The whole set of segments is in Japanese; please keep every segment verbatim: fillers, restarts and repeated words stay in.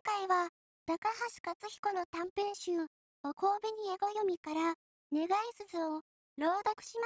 回は、高橋克彦の短編集、お神戸に絵語読みから、願い鈴を朗読します。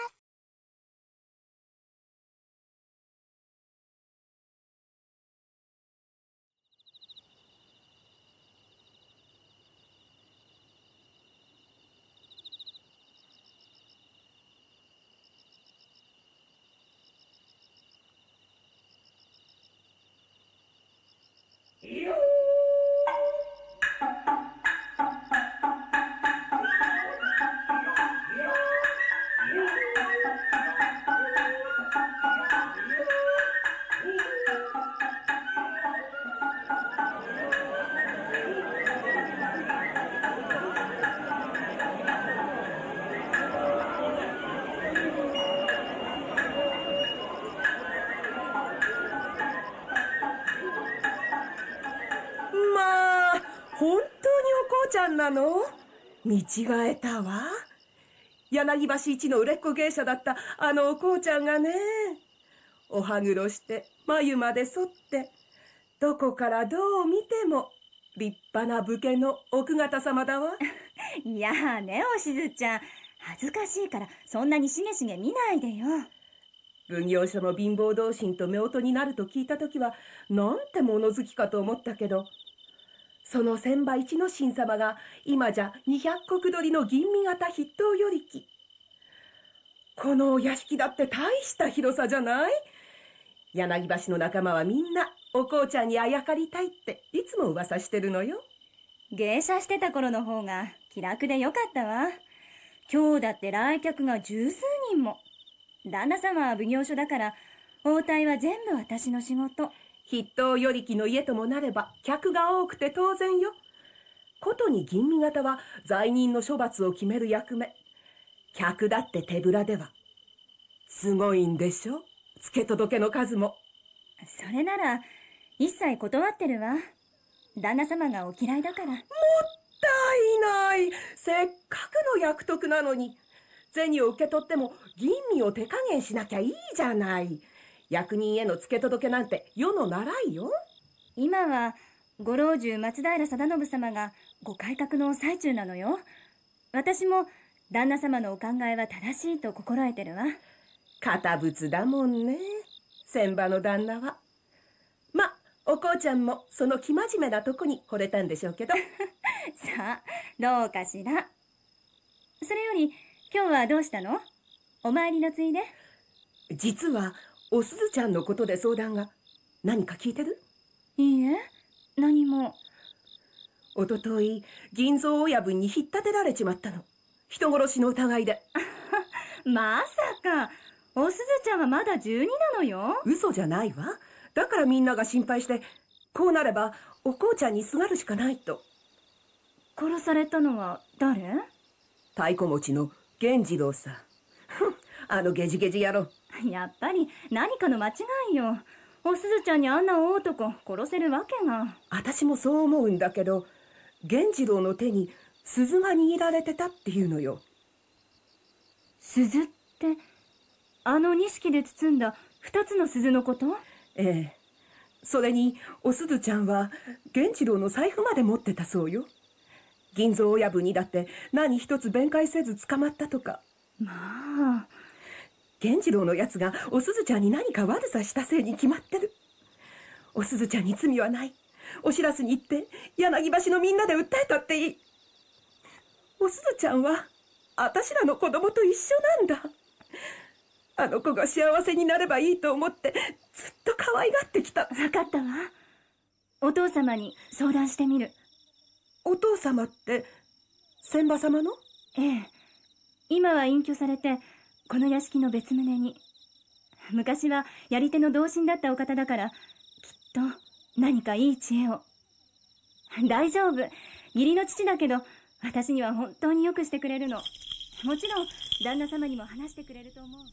まあ、本当におこうちゃんなの？見違えたわ。柳橋一の売れっ子芸者だったあのおこうちゃんがね。お歯黒して眉まで剃って、どこからどう見ても立派な武家の奥方様だわ。 いやーね、おしずちゃん、恥ずかしいからそんなにしげしげ見ないでよ。 奉行所の貧乏同心と夫婦になると聞いたときは、なんて物好きかと思ったけど、その千葉一の神様が今じゃ二百石取りの吟味型筆頭与力。このお屋敷だって大した広さじゃない？柳橋の仲間はみんなおこうちゃんにあやかりたいっていつも噂してるのよ。 芸者してた頃の方が気楽でよかったわ。今日だって来客が十数人も。旦那様は奉行所だから応対は全部私の仕事。 筆頭与力の家ともなれば客が多くて当然よ。ことに吟味方は罪人の処罰を決める役目。客だって手ぶらでは。すごいんでしょ？付け届けの数も。 それなら一切断ってるわ。旦那様がお嫌いだから。もったいない。せっかくの役得なのに。銭を受け取っても吟味を手加減しなきゃいいじゃない。役人への付け届けなんて世の習いよ。 今はご老中松平定信様がご改革の最中なのよ。私も旦那様のお考えは正しいと心得てるわ。 堅物だもんね、千葉の旦那は。ま、おこうちゃんもその生真面目なとこに惚れたんでしょうけど。 さあ、どうかしら。それより今日はどうしたの？お参りのついで？ 実はおすずちゃんのことで相談が。何か聞いてる？ いいえ、何も。 おととい銀蔵親分に引っ立てられちまったの。人殺しの疑いで。 まさか、おすずちゃんはまだじゅうになのよ。 嘘じゃないわ。だからみんなが心配して、こうなればおこうちゃんにすがるしかないと。 殺されたのは誰？ 太鼓持ちの源次郎さ。あのゲジゲジ野郎。 やっぱり何かの間違いよ。おすずちゃんにあんな大男殺せるわけが。 私もそう思うんだけど、源次郎の手に鈴が握られてたっていうのよ。 鈴って、あの錦で包んだ二つの鈴のこと？ ええ。それにおすずちゃんは源次郎の財布まで持ってたそうよ。銀蔵親分にだって何一つ弁解せず捕まったとか。 まあ、 源次郎のやつがおすずちゃんに何か悪さしたせいに決まってる。おすずちゃんに罪はない。お知らせに行って柳橋のみんなで訴えたっていい。おすずちゃんはあたしらの子供と一緒なんだ。あの子が幸せになればいいと思ってずっと可愛がってきた。 分かったわ。お父様に相談してみる。 お父様って千葉様の？ ええ。今は隠居されてこの屋敷の別棟に。昔はやり手の同心だったお方だから、きっと何かいい知恵を。大丈夫。義理の父だけど私には本当によくしてくれるの。もちろん旦那様にも話してくれると思う。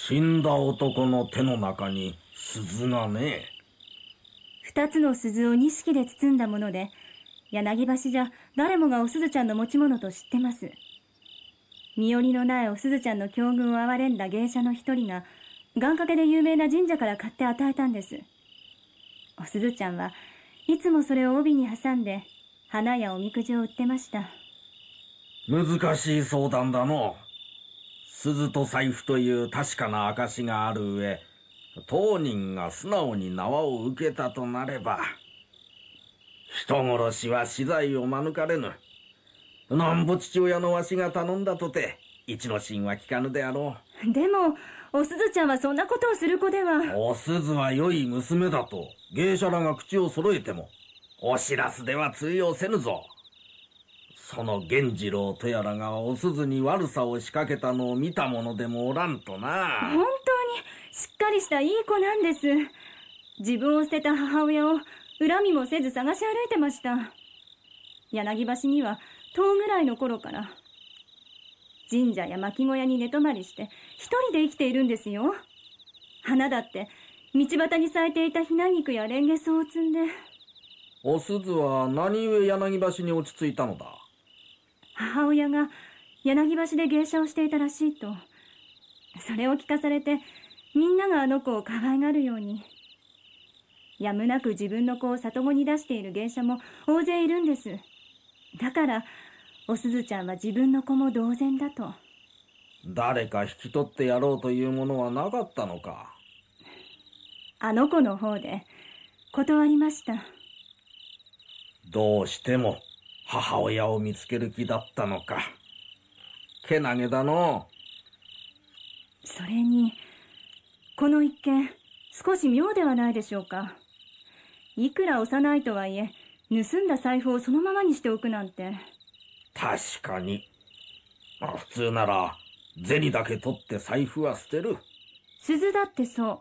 死んだ男の手の中に鈴がね。 二つの鈴を錦で包んだもので、柳橋じゃ誰もがおすずちゃんの持ち物と知ってます。身寄りのないおすずちゃんの境遇を憐れんだ芸者の一人が、願掛けで有名な神社から買って与えたんです。おすずちゃんはいつもそれを帯に挟んで、花やおみくじを売ってました。 難しい相談だの。鈴と財布という確かな証がある上、当人が素直に縄を受けたとなれば、人殺しは死罪を免れぬ。なんぼ父親のわしが頼んだとて、一の心は聞かぬであろう。でも、おすずちゃんはそんなことをする子では。 おすずは良い娘だと、芸者らが口を揃えても、お知らすでは通用せぬぞ。その源次郎とやらがおすずに悪さを仕掛けたのを見た者でもおらんとな。 本当にしっかりしたいい子なんです。自分を捨てた母親を恨みもせず探し歩いてました。柳橋にはとおぐらいの頃から。神社や巻小屋に寝泊まりして一人で生きているんですよ。花だって道端に咲いていたひな菊やレンゲソウを摘んで。 おすずは何故柳橋に落ち着いたのだ。 母親が柳橋で芸者をしていたらしいと。それを聞かされて、みんながあの子を可愛がるように。やむなく自分の子を里子に出している芸者も大勢いるんです。だからおすずちゃんは自分の子も同然だと。 誰か引き取ってやろうというものはなかったのか。 あの子の方で断りました。 どうしても母親を見つける気だったのか。けなげだの。 それにこの一件少し妙ではないでしょうか。いくら幼いとはいえ盗んだ財布をそのままにしておくなんて。 確かに。普通なら銭だけ取って財布は捨てる。 鈴だってそう。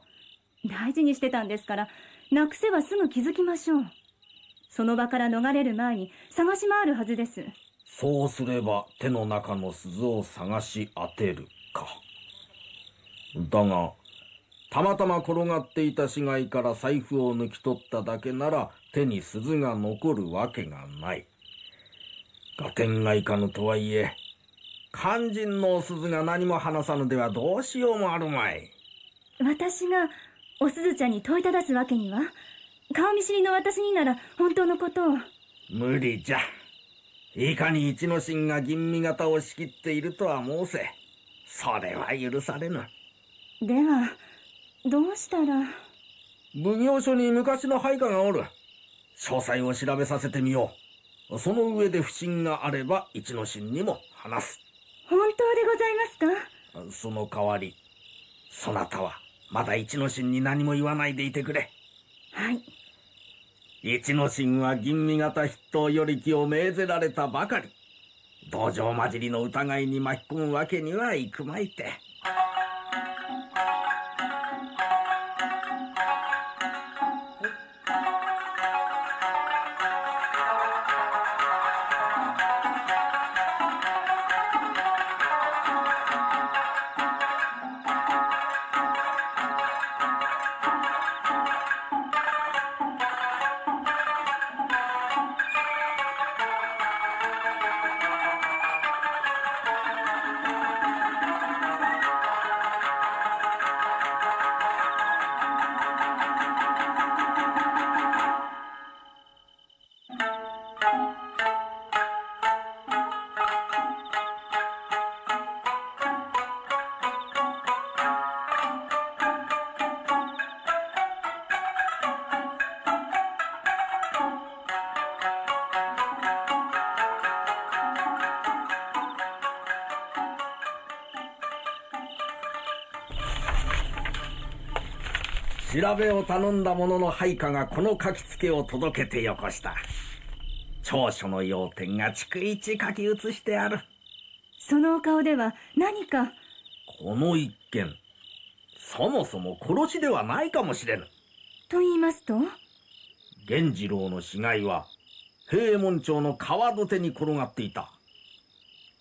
大事にしてたんですから、なくせばすぐ気づきましょう。その場から逃れる前に探し回るはずです。 そうすれば手の中の鈴を探し当てるか。だがたまたま転がっていた死骸から財布を抜き取っただけなら手に鈴が残るわけがない。合点がいかぬとはいえ、肝心のお鈴が何も話さぬではどうしようもあるまい。 私がおすずちゃんに問いただすわけには。顔見知りの私になら本当のことを。 無理じゃ。いかに一の心が吟味方を仕切っているとは申せ、それは許されぬ。 ではどうしたら。 奉行所に昔の配下がおる。詳細を調べさせてみよう。その上で不審があれば一の心にも話す。 本当でございますか。 その代わりそなたはまだ一の心に何も言わないでいてくれ。 はい。 一の心は吟味方筆頭より気を命ぜられたばかり。道場混じりの疑いに巻き込むわけにはいくまいて。調べを頼んだ者の配下がこの書きつけを届けてよこした。長所の要点が逐一書き写してある。 そのお顔では何か。 この一件、そもそも殺しではないかもしれぬ。 と言いますと。 源次郎の死骸は平右衛門町の川土手に転がっていた。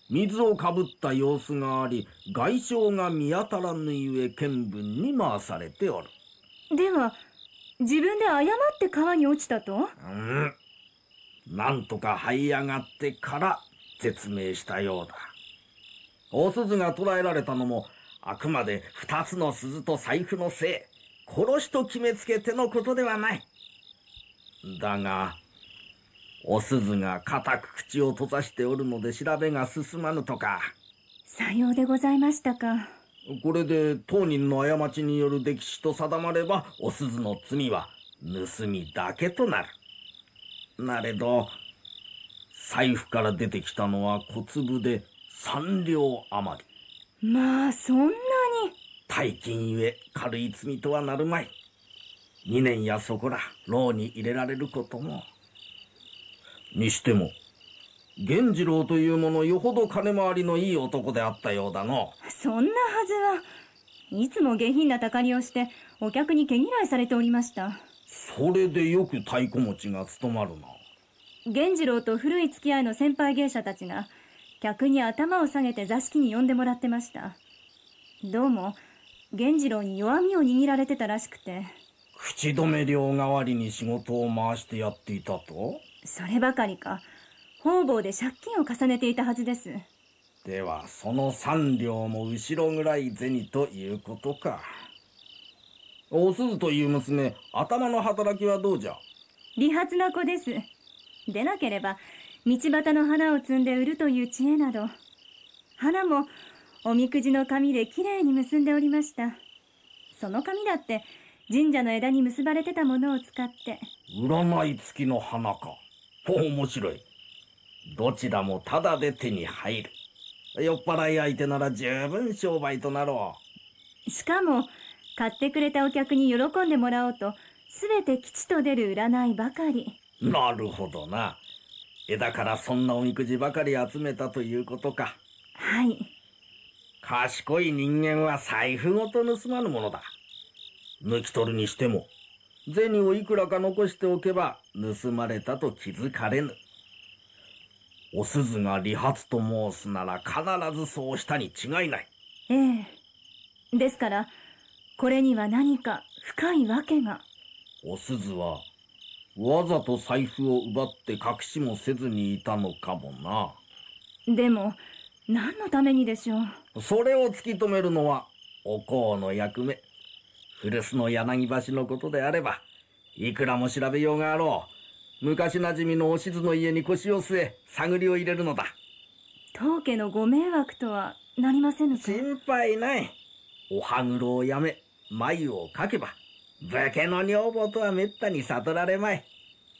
水をかぶった様子があり、外傷が見当たらぬゆえ見分に回されておる。 では自分で誤って川に落ちたと？ うん。なんとか這い上がってから絶命したようだ。お鈴が捕らえられたのもあくまで二つの鈴と財布のせい、殺しと決めつけてのことではない。だがお鈴が固く口を閉ざしておるので調べが進まぬとか。 さようでございましたか。 これで当人の過ちによる溺死と定まれば、お鈴の罪は盗みだけとなる。なれど財布から出てきたのは小粒で三両余り。 まあそんなに。 大金ゆえ軽い罪とはなるまい。二年やそこら牢に入れられることも。にしても源次郎というものよほど金回りのいい男であったようだの。 そんなはずは。いつも下品なたかりをしてお客に毛嫌いされておりました。 それでよく太鼓持ちが務まるな。 源次郎と古い付き合いの先輩芸者たちが客に頭を下げて座敷に呼んでもらってました。どうも源次郎に弱みを握られてたらしくて。 口止め料代わりに仕事を回してやっていたと？ そればかりか、方々で借金を重ねていたはずです。 ではその三両も後ろぐらい銭ということか。お鈴という娘、頭の働きはどうじゃ？ 利発な子です。でなければ道端の花を摘んで売るという知恵など。花もおみくじの紙できれいに結んでおりました。その紙だって神社の枝に結ばれてたものを使って。 占い付きの花か。面白い。どちらもタダで手に入る。酔っ払い相手なら十分商売となろう。しかも買ってくれたお客に喜んでもらおうとすべて吉と出る占いばかり。 なるほどな。枝からそんなおみくじばかり集めたということか。 はい。 賢い人間は財布ごと盗まぬものだ。抜き取るにしても銭をいくらか残しておけば盗まれたと気づかれぬ。お鈴が利発と申すなら必ずそうしたに違いない。 ええ。ですからこれには何か深いわけが。 お鈴はわざと財布を奪って隠しもせずにいたのかもな。 でも何のためにでしょう。それを突き止めるのはお幸の役目。古巣の柳橋のことであればいくらも調べようがあろう。昔なじみのおしずの家に腰を据え探りを入れるのだ。 当家のご迷惑とはなりませぬか？ 心配ない。お歯黒をやめ眉をかけば武家の女房とはめったに悟られまい。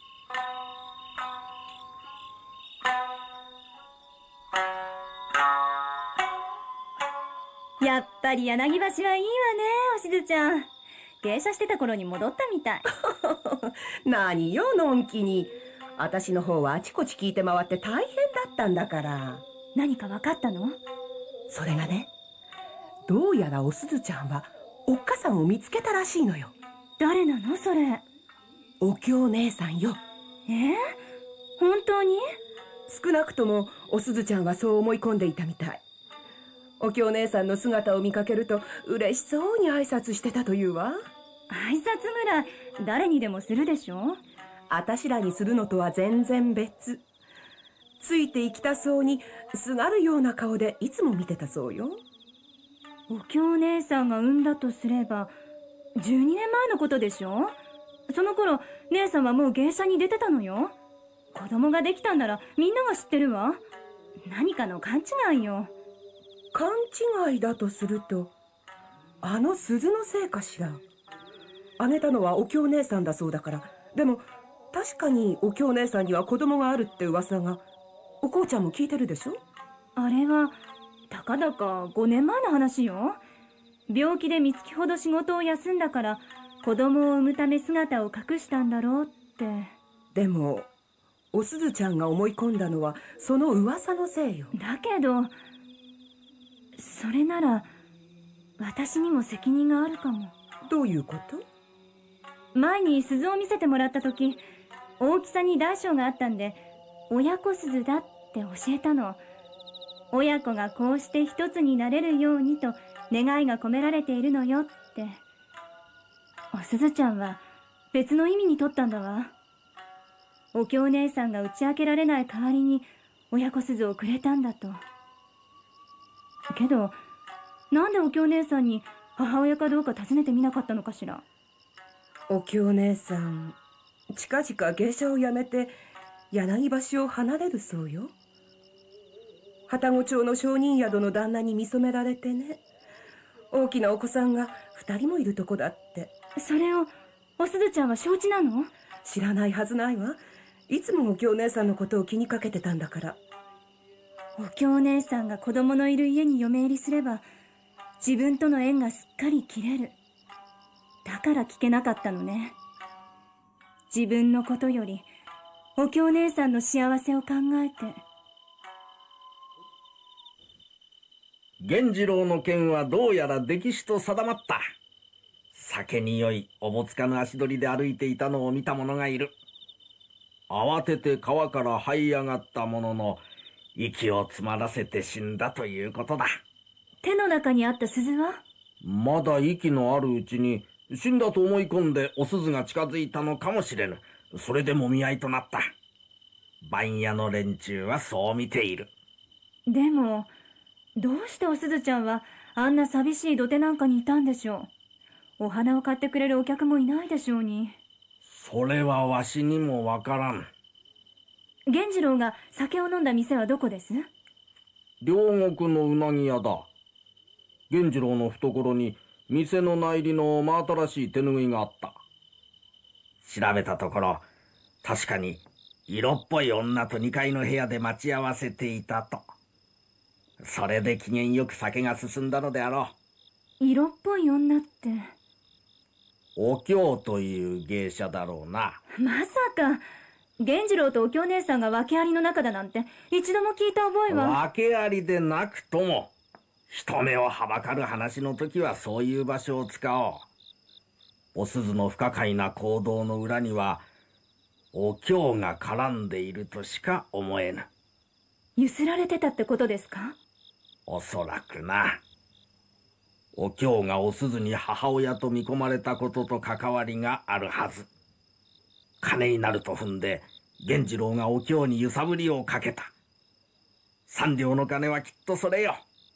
やっぱり柳橋はいいわね、おしずちゃん。芸者してた頃に戻ったみたい。 何よのんきに。私の方はあちこち聞いて回って大変だったんだから。 何か分かったの？ それがね、どうやらおすずちゃんはおっかさんを見つけたらしいのよ。 誰なのそれ？ お京姉さんよ。 えー、本当に？ 少なくともおすずちゃんはそう思い込んでいたみたい。お京姉さんの姿を見かけると嬉しそうに挨拶してたというわ。 挨拶ぐらい誰にでもするでしょ。 あたしらにするのとは全然別。ついて行きたそうにすがるような顔でいつも見てたそうよ。 お京姉さんが産んだとすればじゅうにねんまえのことでしょ。その頃姉さんはもう芸者に出てたのよ。子供ができたんならみんなが知ってるわ。何かの勘違いよ。 勘違いだとするとあの鈴のせいかしら。あげたのはお京姉さんだそうだから。でも確かにお京姉さんには子供があるって噂が。おこうちゃんも聞いてるでしょ。 あれはたかだかごねんまえの話よ。病気でみっつきほど仕事を休んだから子供を産むため姿を隠したんだろうって。 でもおすずちゃんが思い込んだのはその噂のせいよ。 だけどそれなら私にも責任があるかも。 どういうこと？ 前に鈴を見せてもらった時大きさに大小があったんで親子鈴だって教えたの。 親子がこうして一つになれるようにと願いが込められているのよって。おすずちゃんは別の意味にとったんだわ。お京姉さんが打ち明けられない代わりに親子鈴をくれたんだと。けどなんでお京姉さんに母親かどうか尋ねてみなかったのかしら。 お京姉さん、近々芸者を辞めて柳橋を離れるそうよ。旅籠町の商人宿の旦那に見初められてね。大きなお子さんが二人もいるとこだって。 それをおすずちゃんは承知なの？ 知らないはずないわ。いつもお京姉さんのことを気にかけてたんだから。 お京姉さんが子供のいる家に嫁入りすれば自分との縁がすっかり切れる。だから聞けなかったのね。自分のことよりお京姉さんの幸せを考えて。 源次郎の件はどうやら溺死と定まった。酒に酔いおぼつかぬ足取りで歩いていたのを見た者がいる。慌てて川から這い上がったものの息を詰まらせて死んだということだ。 手の中にあった鈴は？ まだ息のあるうちに死んだと思い込んでお鈴が近づいたのかもしれぬ。それでもみ合いとなった。番屋の連中はそう見ている。 でもどうしておすずちゃんはあんな寂しい土手なんかにいたんでしょう。お花を買ってくれるお客もいないでしょうに。 それはわしにもわからん。 源次郎が酒を飲んだ店はどこです？ 両国のうなぎ屋だ。源次郎の懐に店の内裏の真新しい手拭いがあった。調べたところ、確かに色っぽい女とにかいの部屋で待ち合わせていたと。それで機嫌よく酒が進んだのであろう。色っぽい女って？ お京という芸者だろうな。 まさか源次郎とお京姉さんが訳ありの仲だなんて一度も聞いた覚えは。 訳ありでなくとも人目をはばかる話の時はそういう場所を使おう。お鈴の不可解な行動の裏にはお京が絡んでいるとしか思えぬ。 ゆすられてたってことですか？ おそらくな。お京がお鈴に母親と見込まれたことと関わりがあるはず。金になると踏んで源次郎がお京に揺さぶりをかけた。三両の金はきっとそれよ。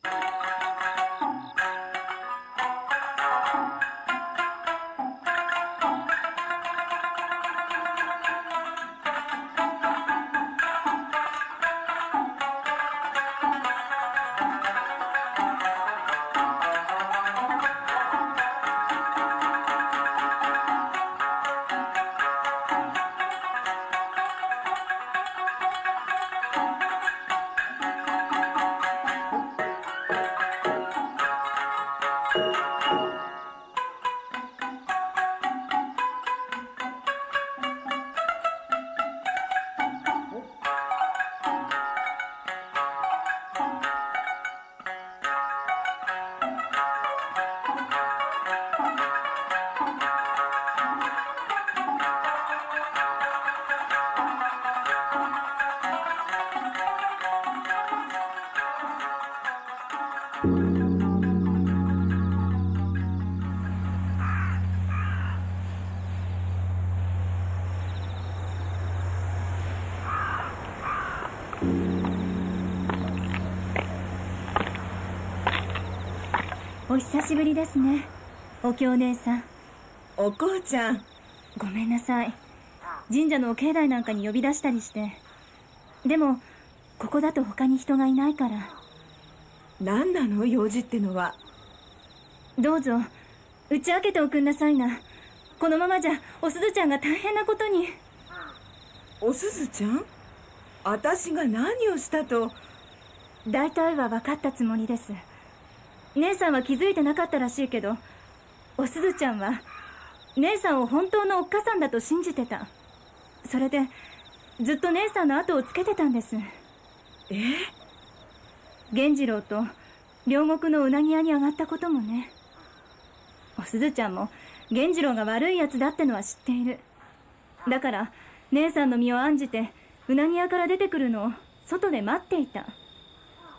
お久しぶりですね、お京姉さん。 おこうちゃん。 ごめんなさい。神社の境内なんかに呼び出したりして。でもここだと他に人がいないから。 何なの用事ってのは。 どうぞ打ち明けておくんなさいな。このままじゃおすずちゃんが大変なことに。 おすずちゃん？私が何をしたと。 大体は分かったつもりです。姉さんは気づいてなかったらしいけど、おすずちゃんは姉さんを本当のおっかさんだと信じてた。それでずっと姉さんの後をつけてたんです。 え？ 源次郎と両国のうなぎ屋に上がったこともね。おすずちゃんも源次郎が悪いやつだってのは知っている。だから姉さんの身を案じてうなぎ屋から出てくるのを外で待っていた。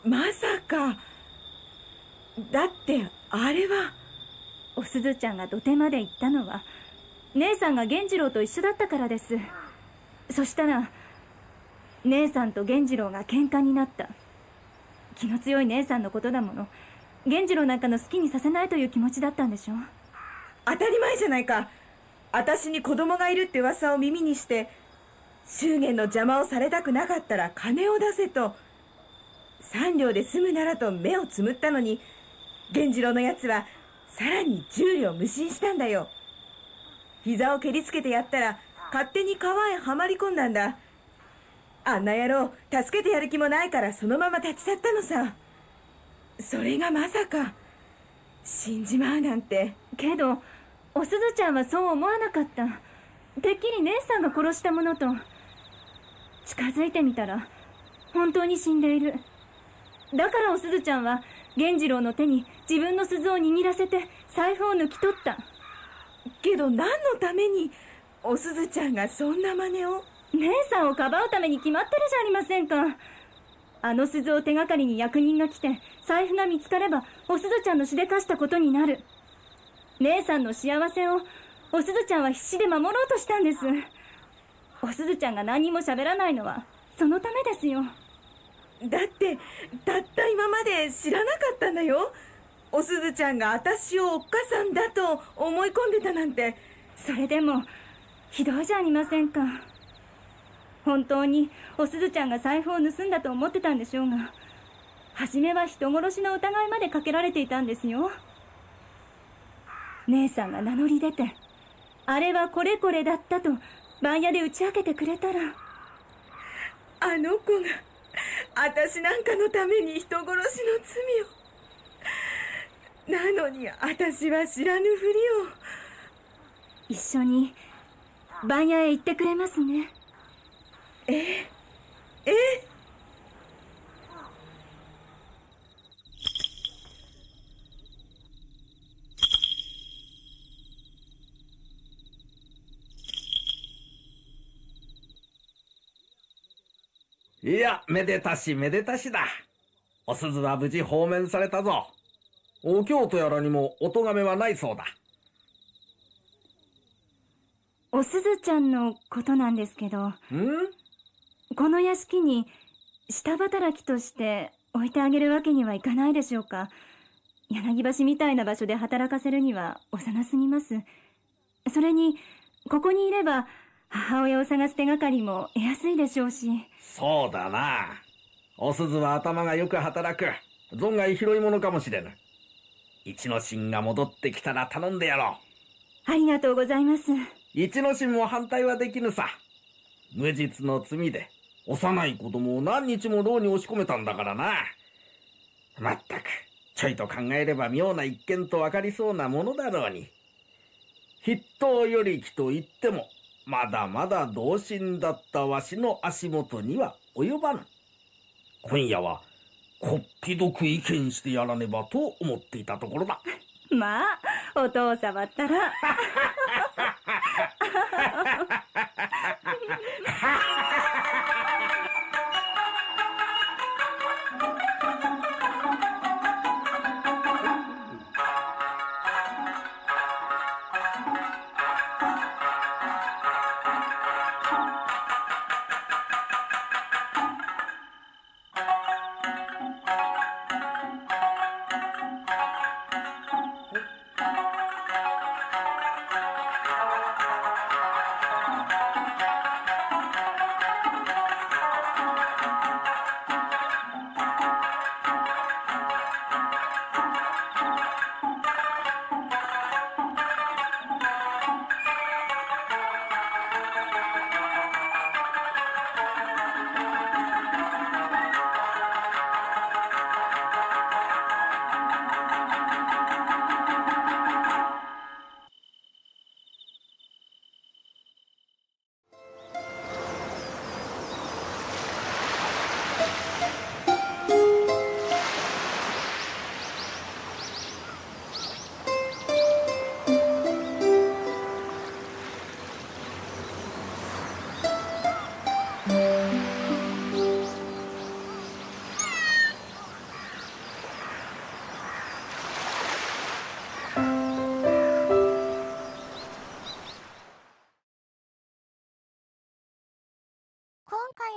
まさか。だってあれは。 おすずちゃんが土手まで行ったのは姉さんが源次郎と一緒だったからです。そしたら姉さんと源次郎が喧嘩になった。気の強い姉さんのことだもの。源次郎なんかの好きにさせないという気持ちだったんでしょ。 当たり前じゃないか。私に子供がいるって噂を耳にして、祝言の邪魔をされたくなかったら金を出せと、三両で済むならと目をつむったのに、源次郎のやつはさらに十両無心したんだよ。膝を蹴りつけてやったら勝手に川へはまり込んだんだ。あんな野郎助けてやる気もないからそのまま立ち去ったのさ。それがまさか死んじまうなんて。 けどおすずちゃんはそう思わなかった。てっきり姉さんが殺したものと。近づいてみたら本当に死んでいる。だからおすずちゃんは源次郎の手に自分の鈴を握らせて財布を抜き取った。 けど何のためにおすずちゃんがそんな真似を。 姉さんをかばうために決まってるじゃありませんか。あの鈴を手がかりに役人が来て財布が見つかればおすずちゃんのしでかしたことになる。姉さんの幸せをおすずちゃんは必死で守ろうとしたんです。おすずちゃんが何にも喋らないのはそのためですよ。 だってたった今まで知らなかったんだよ。おすずちゃんが私をおっかさんだと思い込んでたなんて。 それでもひどいじゃありませんか。本当におすずちゃんが財布を盗んだと思ってたんでしょうが、初めは人殺しの疑いまでかけられていたんですよ。姉さんが名乗り出て、あれはこれこれだったと番屋で打ち明けてくれたら。 あの子が私なんかのために人殺しの罪を。なのに私は知らぬふりを。 一緒に番屋へ行ってくれますね。 ええいや、めでたしめでたしだ。お鈴は無事放免されたぞ。お京都やらにもお咎めはないそうだ。 おすずちゃんのことなんですけど、 ん？ この屋敷に下働きとして置いてあげるわけにはいかないでしょうか。柳橋みたいな場所で働かせるには幼すぎます。それにここにいれば母親を探す手がかりも得やすいでしょうし。 そうだな。お鈴は頭がよく働く。存外広いものかもしれぬ。一之進が戻ってきたら頼んでやろう。ありがとうございます。 一之進も反対はできぬさ。無実の罪で幼い子供を何日も牢に押し込めたんだからな。まったくちょいと考えれば妙な一見と分かりそうなものだろうに。筆頭よりきと言ってもまだまだ同心だったわしの足元には及ばぬ。今夜はこっぴどく意見してやらねばと思っていたところだ。 まあお父様ったら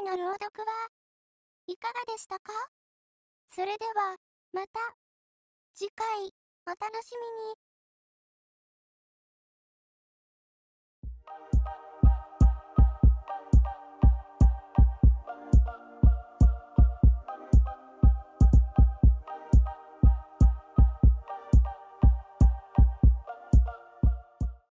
の朗読はいかがでしたか？それでは、また次回お楽しみに。